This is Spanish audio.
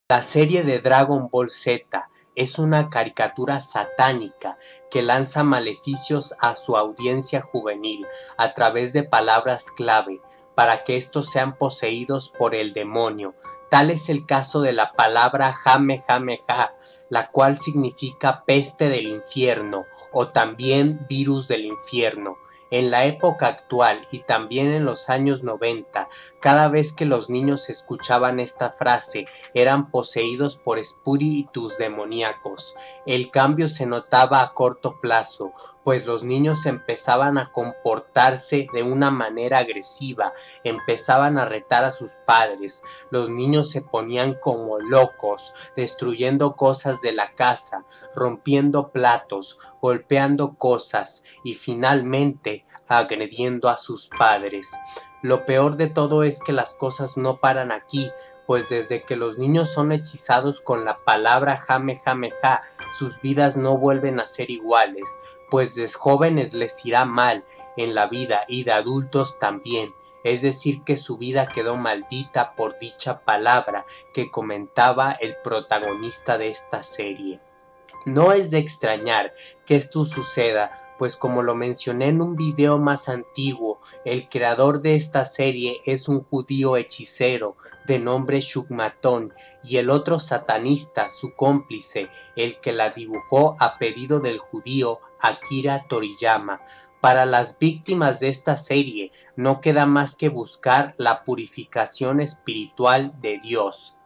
La serie de Dragon Ball Z es una caricatura satánica que lanza maleficios a su audiencia juvenil a través de palabras clave para que estos sean poseídos por el demonio. Tal es el caso de la palabra Jamejameja, la cual significa peste del infierno o también virus del infierno. En la época actual y también en los años 90, cada vez que los niños escuchaban esta frase, eran poseídos por espíritus demoníacos. El cambio se notaba a corto plazo, pues los niños empezaban a comportarse de una manera agresiva, empezaban a retar a sus padres, los niños se ponían como locos, destruyendo cosas de la casa, rompiendo platos, golpeando cosas y finalmente agrediendo a sus padres. Lo peor de todo es que las cosas no paran aquí, pues desde que los niños son hechizados con la palabra Jamejameja, sus vidas no vuelven a ser iguales, pues de jóvenes les irá mal en la vida y de adultos también. Es decir que su vida quedó maldita por dicha palabra que comentaba el protagonista de esta serie. No es de extrañar que esto suceda, pues como lo mencioné en un video más antiguo, el creador de esta serie es un judío hechicero de nombre Shugmatón y el otro satanista, su cómplice, el que la dibujó a pedido del judío Akira Toriyama. Para las víctimas de esta serie no queda más que buscar la purificación espiritual de Dios.